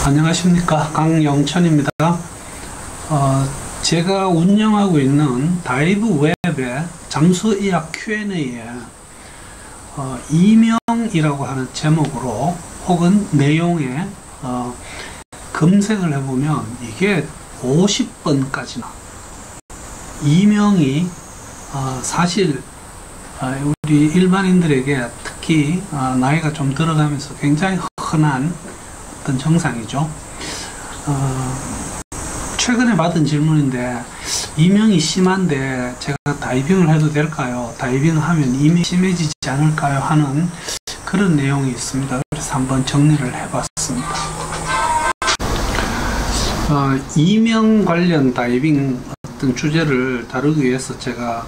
안녕하십니까, 강영천입니다. 제가 운영하고 있는 다이브 웹의 잠수의학 Q&A에 이명이라고 하는 제목으로 혹은 내용에 검색을 해보면 이게 50번까지나 이명이 사실 우리 일반인들에게 특히 나이가 좀 들어가면서 굉장히 흔한 어떤 정상이죠. 최근에 받은 질문인데, 이명이 심한데 제가 다이빙을 해도 될까요? 다이빙을 하면 이명이 심해지지 않을까요? 하는 그런 내용이 있습니다. 그래서 한번 정리를 해봤습니다. 이명 관련 다이빙 어떤 주제를 다루기 위해서 제가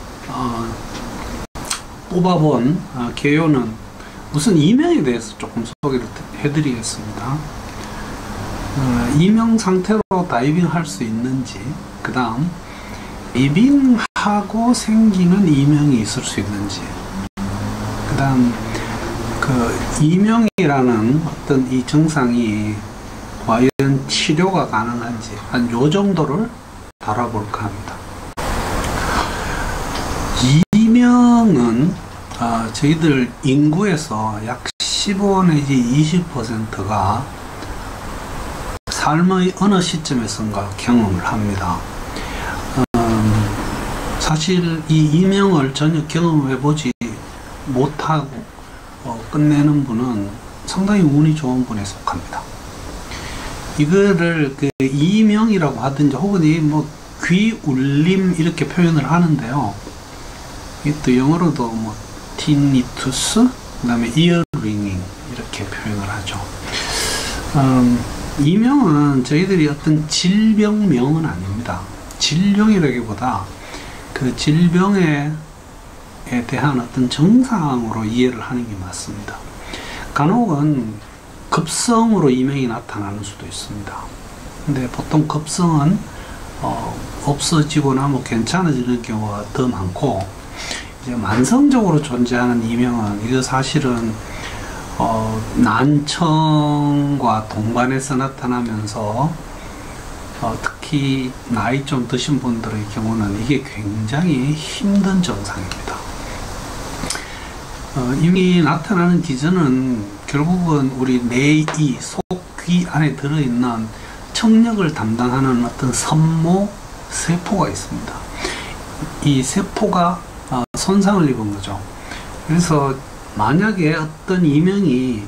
뽑아본 개요는 우선 이명에 대해서 조금 소개를 해드리겠습니다. 이명 상태로 다이빙 할 수 있는지, 그 다음 다이빙하고 생기는 이명이 있을 수 있는지, 그 다음 이명이라는 어떤 이 증상이 과연 치료가 가능한지, 한 요 정도를 다뤄볼까 합니다. 이명은 저희들 인구에서 약 15 내지 20%가 삶의 어느 시점에선가 경험을 합니다. 사실 이 이명을 전혀 경험해보지 못하고 끝내는 분은 상당히 운이 좋은 분에 속합니다. 이거를 이명이라고 하든지 혹은 귀 울림 이렇게 표현을 하는데요. 또 영어로도 티니투스, 그 다음에 이어링잉 이렇게 표현을 하죠. 이명은 저희들이 어떤 질병명은 아닙니다. 질병이라기보다 그 질병에 대한 어떤 증상으로 이해를 하는 게 맞습니다. 간혹은 급성으로 이명이 나타나는 수도 있습니다. 근데 보통 급성은 없어지거나 괜찮아지는 경우가 더 많고, 이제 만성적으로 존재하는 이명은 이거 사실은 난청과 동반해서 나타나면서 특히 나이 좀 드신 분들의 경우는 이게 굉장히 힘든 증상입니다. 이미 나타나는 기전은 결국은 우리 뇌, 속, 귀 안에 들어있는 청력을 담당하는 어떤 섬모 세포가 있습니다. 이 세포가 손상을 입은 거죠. 그래서 만약에 어떤 이명이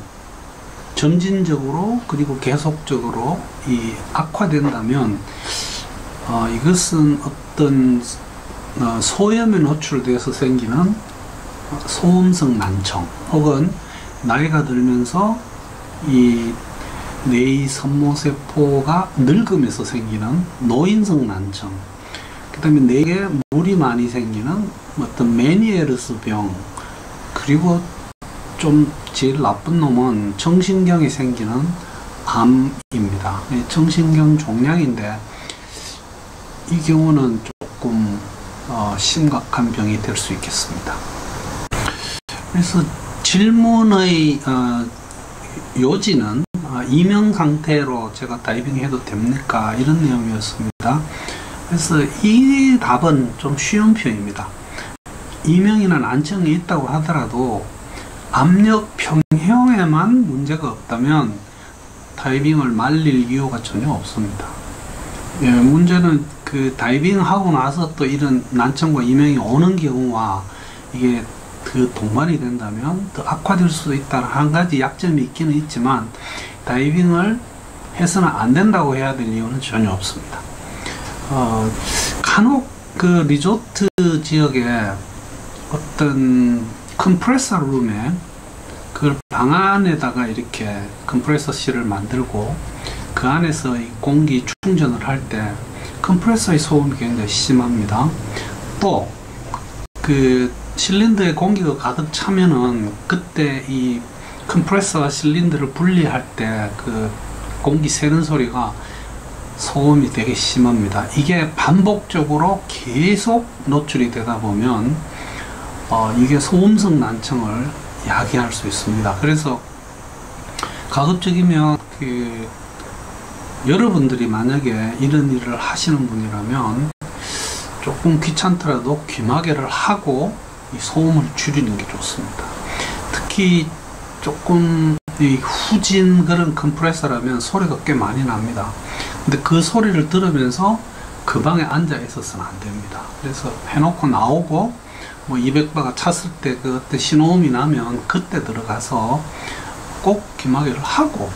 점진적으로 그리고 계속적으로 악화된다면 이것은 어떤 소염에 노출돼서 생기는 소음성 난청, 혹은 나이가 들면서 이 뇌의 섬모세포가 늙으면서 생기는 노인성 난청, 그 다음에 뇌에 물이 많이 생기는 어떤 메니에르스 병, 그리고 좀 제일 나쁜 놈은 정신경에 생기는 암입니다. 정신경 종양인데 이 경우는 조금 심각한 병이 될 수 있겠습니다. 그래서 질문의 요지는 이명 상태로 제가 다이빙 해도 됩니까? 이런 내용이었습니다. 그래서 이 답은 좀 쉬운 편입니다. 이명이나 난청이 있다고 하더라도 압력 평형에만 문제가 없다면 다이빙을 말릴 이유가 전혀 없습니다. 문제는 다이빙 하고 나서 또 이런 난청과 이명이 오는 경우와 이게 동반이 된다면 더 악화될 수도 있다는 한 가지 약점이 있기는 있지만, 다이빙을 해서는 안 된다고 해야 될 이유는 전혀 없습니다. 간혹 리조트 지역에 어떤 컴프레서 룸에 방 안에다가 이렇게 컴프레서실을 만들고 그 안에서 이 공기 충전을 할 때 컴프레서의 소음이 굉장히 심합니다. 또 실린더에 공기가 가득 차면은 그때 이 컴프레서가 실린더를 분리할 때 공기 새는 소리가 소음이 되게 심합니다. 이게 반복적으로 계속 노출이 되다 보면 이게 소음성 난청을 야기할 수 있습니다. 그래서 가급적이면 여러분들이 만약에 이런 일을 하시는 분이라면 조금 귀찮더라도 귀마개를 하고 이 소음을 줄이는 게 좋습니다. 특히 조금 이 후진 그런 컴프레서라면 소리가 꽤 많이 납니다. 근데 그 소리를 들으면서 그 방에 앉아 있어서는 안 됩니다. 그래서 해놓고 나오고 뭐 200바가 찼을 때 그때 신호음이 나면 그때 들어가서 꼭 귀마개를 하고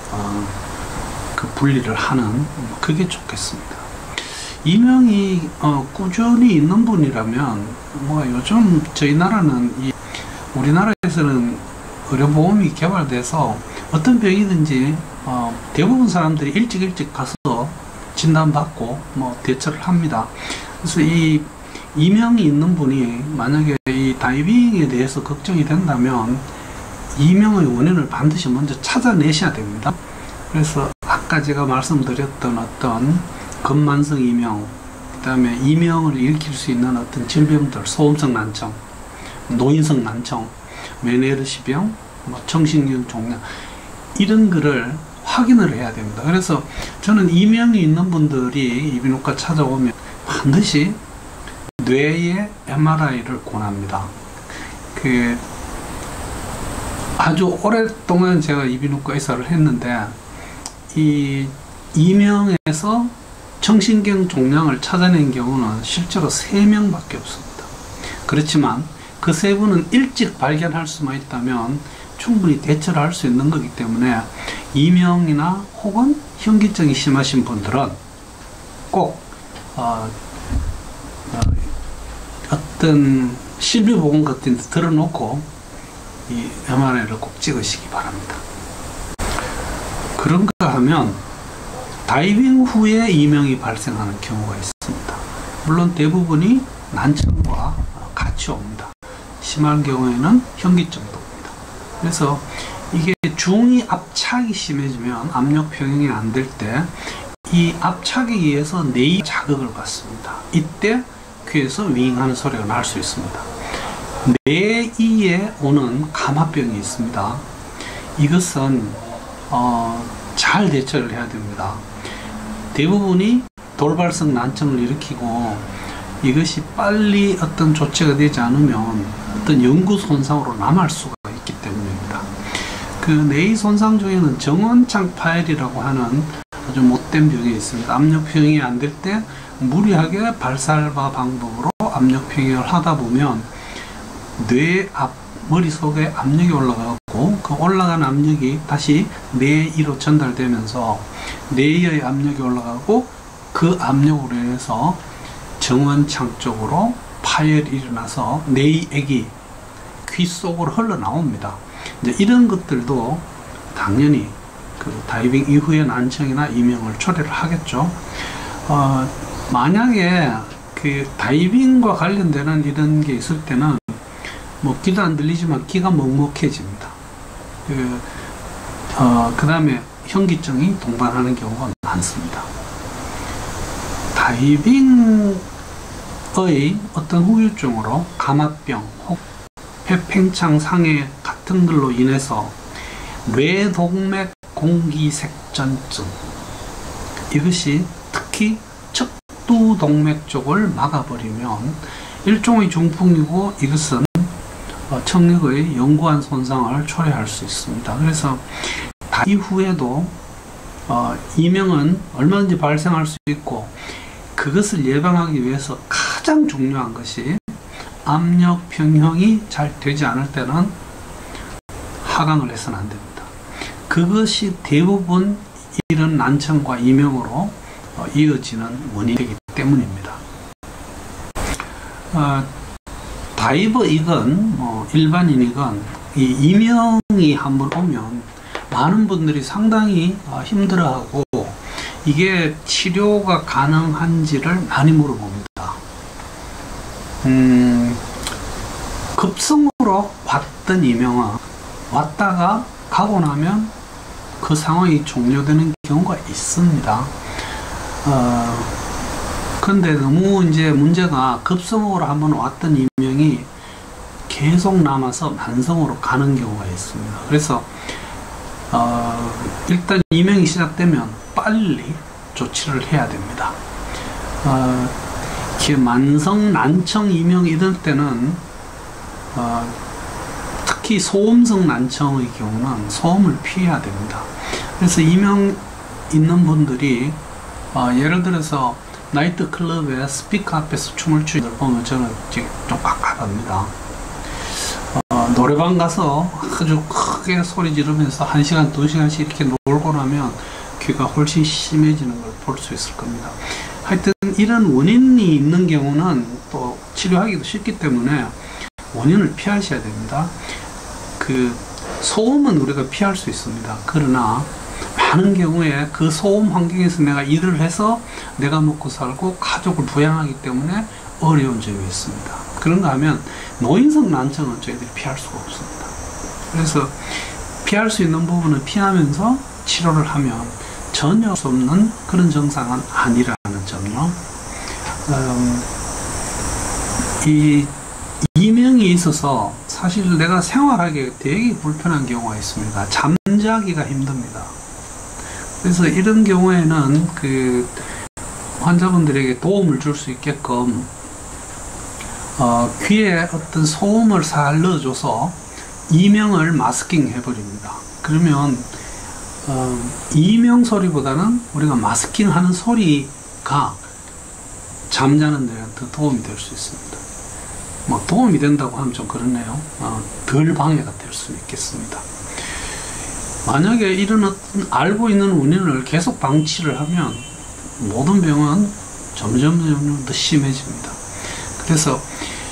그 분리를 하는 그게 좋겠습니다. 이명이 꾸준히 있는 분이라면 뭐 요즘 저희 나라는 우리나라에서는 의료보험이 개발돼서 어떤 병이든지 대부분 사람들이 일찍 가서 진단받고 뭐 대처를 합니다. 그래서 이 이명이 있는 분이 만약에 이 다이빙에 대해서 걱정이 된다면 이명의 원인을 반드시 먼저 찾아내셔야 됩니다. 그래서 아까 제가 말씀드렸던 어떤 근만성 이명, 그 다음에 이명을 일으킬 수 있는 어떤 질병들, 소음성 난청, 노인성 난청, 메네르시병, 정신기능 종양, 이런 거를 확인을 해야 됩니다. 그래서 저는 이명이 있는 분들이 이비인후과 찾아오면 반드시 뇌의 MRI를 권합니다. 아주 오랫동안 제가 이비인후과 의사를 했는데 이 이명에서 정신경 종양을 찾아낸 경우는 실제로 3명밖에 없습니다. 그렇지만 그 3분은 일찍 발견할 수만 있다면 충분히 대처를 할 수 있는 거기 때문에 이명이나 혹은 현기증이 심하신 분들은 꼭 어떤 실비보험 같은 데 들어놓고 이 MRI를 꼭 찍으시기 바랍니다. 그런가 하면 다이빙 후에 이명이 발생하는 경우가 있습니다. 물론 대부분이 난청과 같이 옵니다. 심한 경우에는 현기증도 옵니다. 그래서 이게 중이 압착이 심해지면 압력 평형이 안 될 때 이 압착에 의해서 뇌의 자극을 받습니다. 이때 귀에서 윙 하는 소리가 날 수 있습니다. 뇌이에 오는 감화병이 있습니다. 이것은 잘 대처를 해야 됩니다. 대부분이 돌발성 난청을 일으키고 이것이 빨리 어떤 조치가 되지 않으면 어떤 영구 손상으로 남을 수가 있기 때문입니다. 그 뇌의 손상 중에는 정원창 파열이라고 하는 아주 못된 병이 있습니다. 압력 평형이 안 될 때 무리하게 발살바 방법으로 압력 평형을 하다 보면 뇌 머릿속에 압력이 올라가고 그 올라간 압력이 다시 뇌이로 전달되면서 뇌의 압력이 올라가고 그 압력으로 인해서 정원창 쪽으로 파열이 일어나서 뇌액이 귀 속으로 흘러나옵니다. 이제 이런 것들도 당연히 그 다이빙 이후의 난청이나 이명을 초래를 하겠죠. 만약에 그 다이빙과 관련되는 이런 게 있을 때는 뭐 귀도 안 들리지만 귀가 먹먹해집니다. 그 다음에 현기증이 동반하는 경우가 많습니다. 다이빙의 어떤 후유증으로 감압병, 폐팽창 상해 같은 걸로 인해서 뇌동맥 공기색전증, 이것이 특히 척두동맥 쪽을 막아버리면 일종의 중풍이고 이것은 청력의 영구한 손상을 초래할 수 있습니다. 그래서 이후에도 이명은 얼마든지 발생할 수 있고 그것을 예방하기 위해서 가장 중요한 것이 압력 평형이 잘 되지 않을 때는 하강을 해서는 안 됩니다. 그것이 대부분 이런 난청과 이명으로 이어지는 원인이기 때문입니다. 다이버이건 일반인이건 이 이명이 한번 오면 많은 분들이 상당히 힘들어하고 이게 치료가 가능한지를 많이 물어봅니다. 급성으로 왔던 이명은 왔다가 가고 나면 그 상황이 종료되는 경우가 있습니다. 근데 너무 이제 문제가 급성으로 한번 왔던 이명이 계속 남아서 만성으로 가는 경우가 있습니다. 그래서 일단 이명이 시작되면 빨리 조치를 해야 됩니다. 만성, 난청, 이명 이럴 때는 특히 소음성 난청의 경우는 소음을 피해야 됩니다. 그래서 이명 있는 분들이 예를 들어서 나이트클럽에 스피커 앞에서 춤을 추는 걸 보면 저는 좀 깝깝합니다. 노래방 가서 아주 크게 소리 지르면서 1시간, 2시간씩 이렇게 놀고 나면 귀가 훨씬 심해지는 걸 볼 수 있을 겁니다. 하여튼 이런 원인이 있는 경우는 또 치료하기도 쉽기 때문에 원인을 피하셔야 됩니다. 그 소음은 우리가 피할 수 있습니다. 그러나 많은 경우에 그 소음 환경에서 내가 일을 해서 내가 먹고 살고 가족을 부양하기 때문에 어려운 점이 있습니다. 그런가 하면 노인성 난청은 저희들이 피할 수가 없습니다. 그래서 피할 수 있는 부분은 피하면서 치료를 하면 전혀 수 없는 그런 증상은 아니라는 점요. 이 이명이 있어서 사실 내가 생활하기 되게 불편한 경우가 있습니다. 잠자기가 힘듭니다. 그래서 이런 경우에는 그 환자분들에게 도움을 줄 수 있게끔 귀에 어떤 소음을 살 넣어줘서 이명을 마스킹 해버립니다. 그러면 이명 소리보다는 우리가 마스킹 하는 소리가 잠자는 데는 더 도움이 될 수 있습니다. 뭐 도움이 된다고 하면 좀 그렇네요. 덜 방해가 될 수 있겠습니다. 만약에 이런 어떤 알고 있는 원인을 계속 방치를 하면 모든 병은 점점 더 심해집니다. 그래서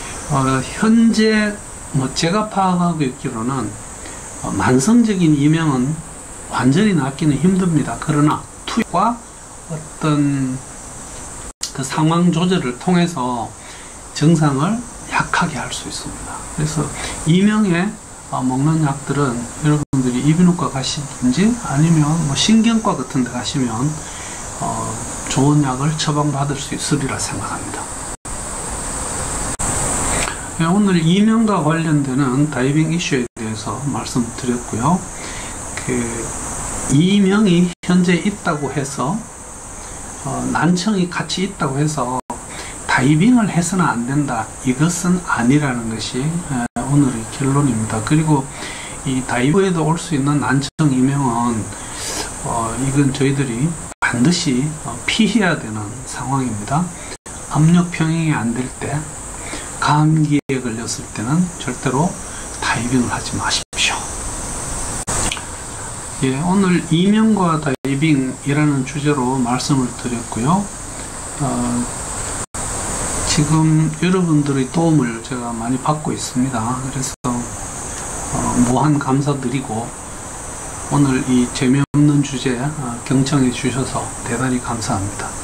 현재 제가 파악하고 있기로는 만성적인 이명은 완전히 낫기는 힘듭니다. 그러나 투여와 어떤 그 상황 조절을 통해서 증상을 약하게 할 수 있습니다. 그래서 이명에 먹는 약들은 여러분들이 이비인후과 가시든지 아니면 뭐 신경과 같은 데 가시면 좋은 약을 처방받을 수 있으리라 생각합니다. 네, 오늘 이명과 관련되는 다이빙 이슈에 대해서 말씀드렸고요. 이명이 현재 있다고 해서 난청이 같이 있다고 해서 다이빙을 해서는 안 된다, 이것은 아니라는 것이 오늘의 결론입니다. 그리고 이 다이브에도 올 수 있는 난청 이명은 이건 저희들이 반드시 피해야 되는 상황입니다. 압력 평형이 안 될 때, 감기에 걸렸을 때는 절대로 다이빙을 하지 마십시오. 예, 오늘 이명과 다이빙이라는 주제로 말씀을 드렸고요. 지금 여러분들의 도움을 제가 많이 받고 있습니다. 그래서 무한 감사드리고 오늘 이 재미없는 주제 경청해 주셔서 대단히 감사합니다.